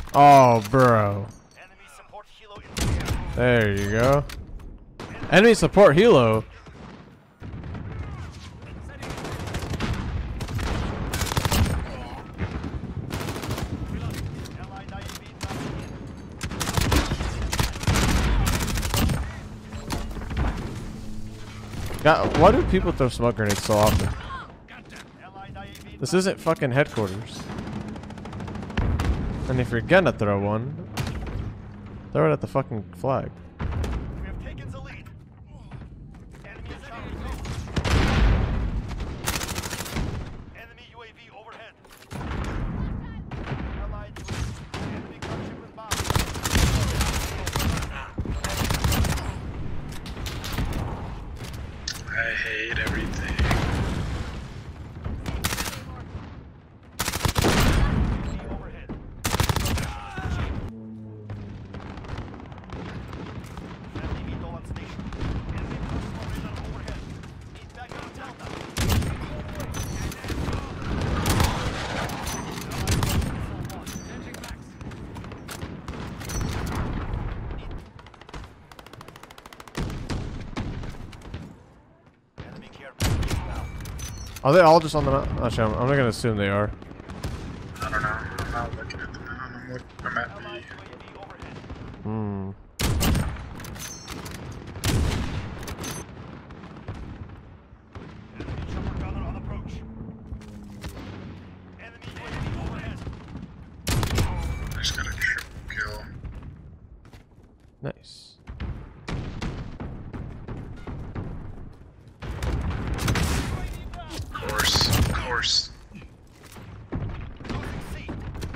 Oh, bro. There you go. Enemy support helo. God, why do people throw smoke grenades so often? This isn't fucking headquarters. And if you're gonna throw one, throw it at the fucking flag. We have taken the lead. Enemy is out. Enemy UAV overhead. Allied UAV. Enemy gunship inbound. I hate everything. Overhead. Enemy VTOL on station. Enemy personal radar overhead. Need backup Delta. Enemy care package inbound. Are they all just on the map? Actually, I'm not gonna assume they are. I don't know. I'm not looking at the map. I'm at Allied the. UAV overhead. Hmm. Enemy chopper gunner on approach. Enemy UAV overhead. I just got a triple kill. Nice. Of course. Of course. Losing C.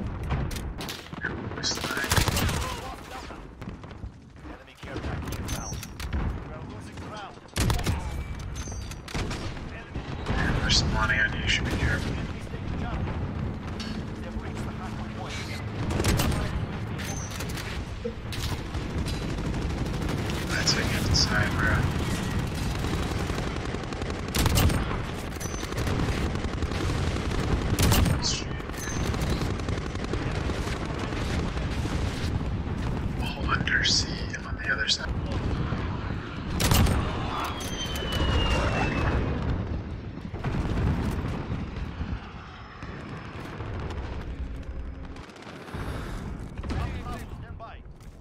This thing. Lost Delta. Enemy care package inbound. We are losing ground. Enemy They're spawning on you. You should be careful. enemies taking Charlie. They have reached the halfway point. That's against the side, bro. Oh, undersea on the other side. Stand by.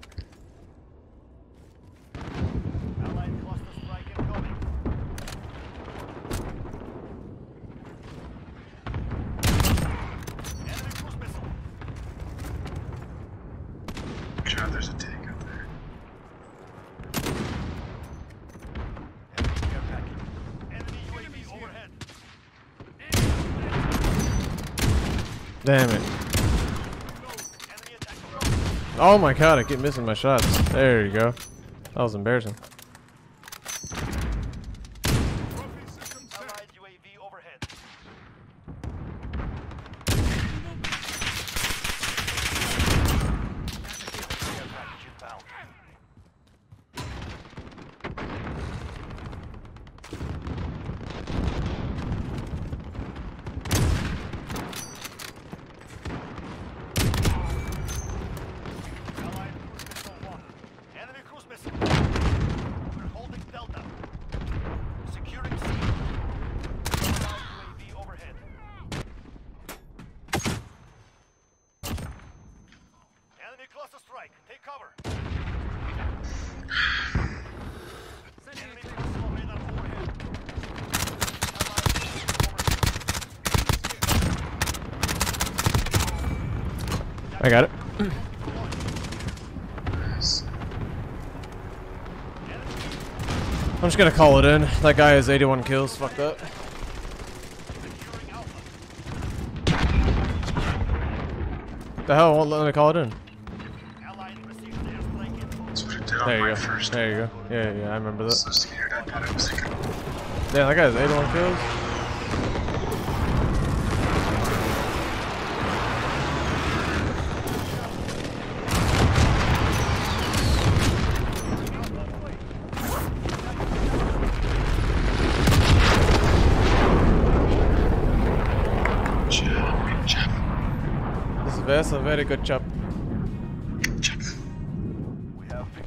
Allied cluster strike incoming. Enemy cruise missile. Watch out, there's a tank up there. Enemy care package. Enemy UAV overhead. Damn it. Enemy attack approach. Oh my god, I keep missing my shots. There you go. That was embarrassing. Allied UAV overhead. Care package inbound. Allied cruise missile 1. Enemy cruise missile. We're holding Delta. Securing C. Allied UAV overhead. Enemy cluster strike. Take cover. Enemy personal radar overhead. Allied UAV overhead. I got it. Nice. I'm just gonna call it in. That guy has 81 kills. Fuck that. Securing Alpha. The hell won't let me call it in? Allied received airstrike info. That's what it did on There you my go. first. There you go. Yeah, I remember that. So scared. I thought I was thinking. Damn, that guy has 81 kills. Good job. This is a very good job.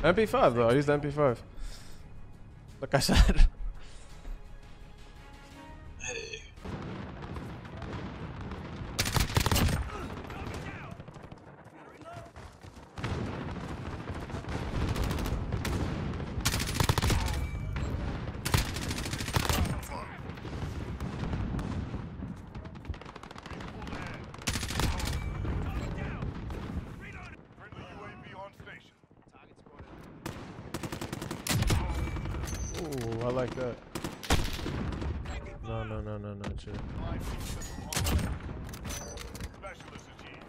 MP5 though. I used the MP5. Like I said. Hey. Friendly UAV on station. Ooh, I like that. No, chill. Live feed system on the way. Specialist achieved.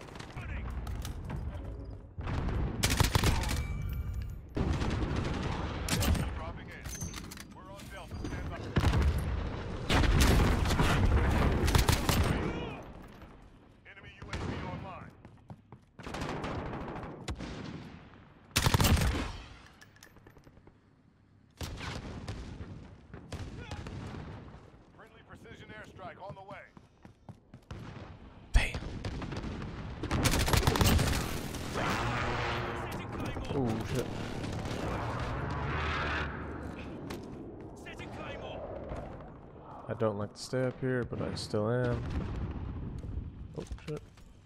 Dropping in. We're on Delta. Stand by. Enemy UAV online. Friendly precision airstrike on the way. Damn. Oh shit. I don't like to stay up here, but I still am. Oh shit.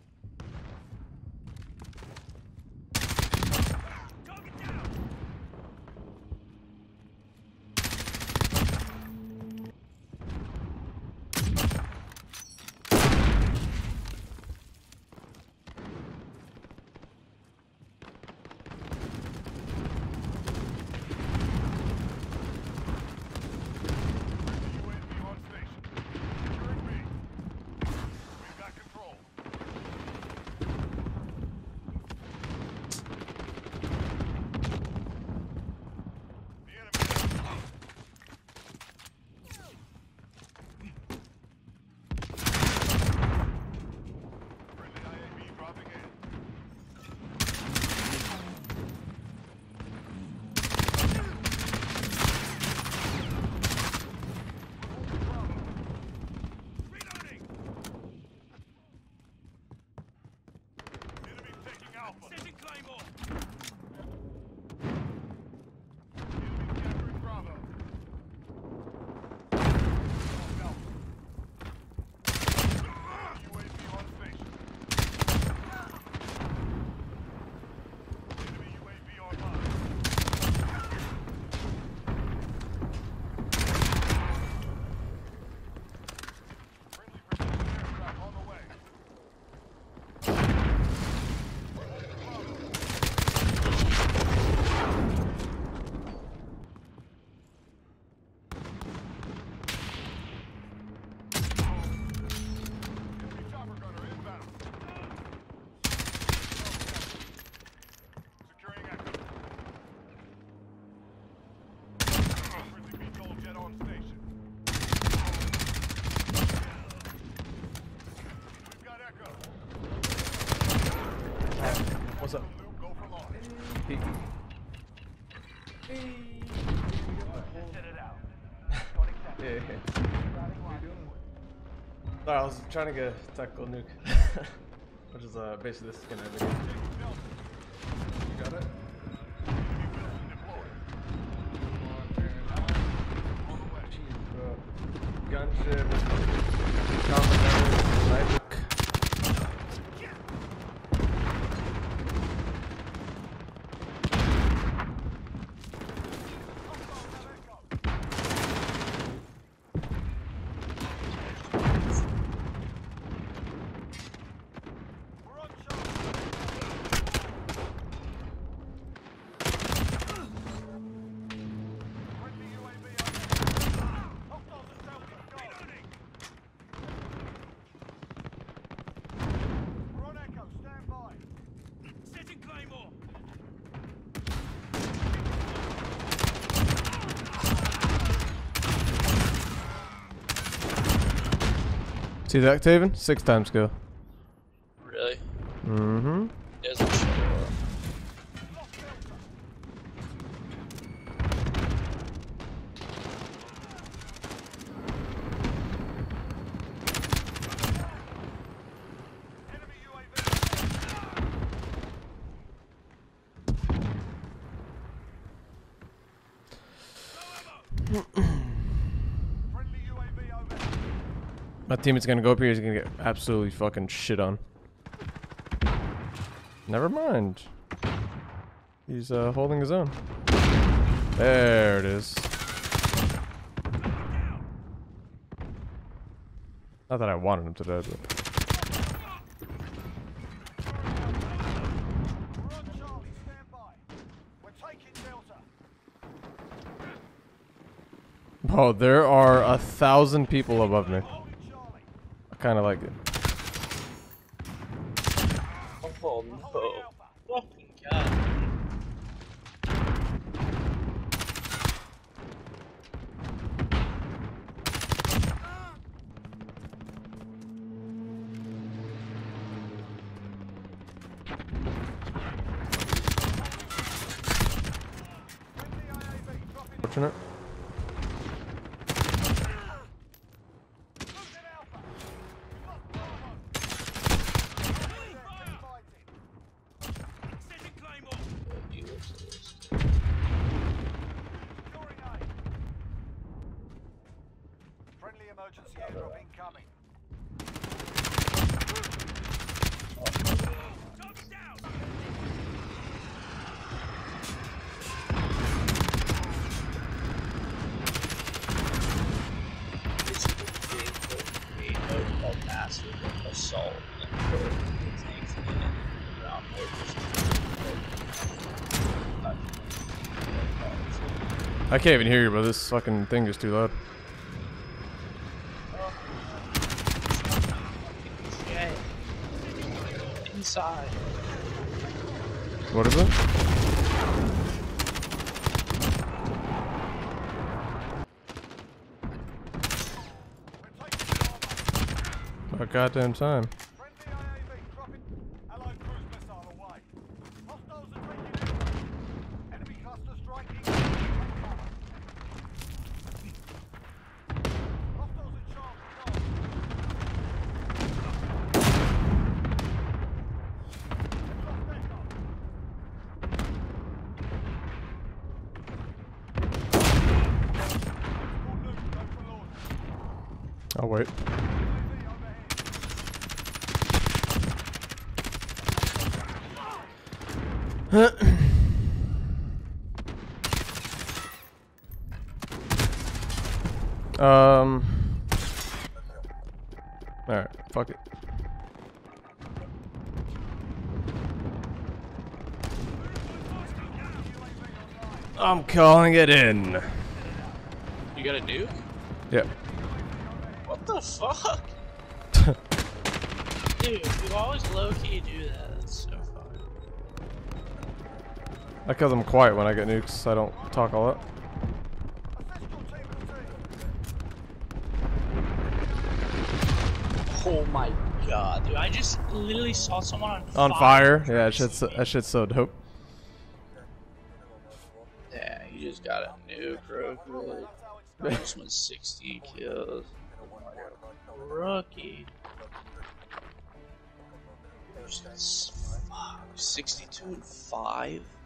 UAV on station. Securing B. We've got control. The enemy. Friendly IAV dropping in. Reloading. Enemy taking Alpha. Setting Claymore. Enemy capturing Bravo. UAV on station. Enemy UAV online. Friendly precision aircraft on the way. Enemy chopper gunner inbound. Securing Echo. Friendly VTOL jet on station. We've got Echo. What's up? Luke, go for launch. Set it out. Yeah. Sorry, I was trying to get a tactical nuke, which is basically this skin everything. You got it? Gunship, countermeasures, We're on shot. Friendly UAV on. Hostiles at Delta. Reloading. We're on Echo. Stand by. Setting Claymore. See that, Taven? 6 times go. Really? Mm-hmm. Doesn't show up. Lost Delta. Enemy UAV. Friendly UAV over. My teammate's gonna go up here. He's gonna get absolutely fucking shit on. Never mind. He's holding his own. There it is. Not that I wanted him to die, but. We're on Charlie, stand by. We're taking Delta. Oh, there are 1,000 people above me. Holding Charlie. I kind of like it. Oh no. Fucking god. Friendly IAV dropping in. Fortunate. Losing Alpha. We've lost Bravo. Fighting. Setting Claymore. Securing A. Friendly emergency airdrop incoming. Target down. This is the thing that we know called massive assault and put the tanks in and ground mortars. I can't even hear you, bro. This fucking thing is too loud. Shit. Inside. What is it? We're taking Bravo. About goddamn time. Friendly IAV dropping. Allied cruise missile away. Hostiles are taking it. Enemy cluster strike incoming. Take cover. Hostiles in Charlie. Lost Echo. All Nukes, go for launch. I'll wait. UAV overhead. Alright, fuck it. I'm calling it in. You got a nuke? Yep. What the fuck? Dude, you always low-key do that. That's so fun. I kill them quiet when I get nukes. I don't talk a lot. Official team to team. Oh my god, dude! I just literally saw someone On fire? Yeah, that shit's so dope. Yeah, you just got a nuke real quick. This one's 60 kills. Rookie. 62 and 5.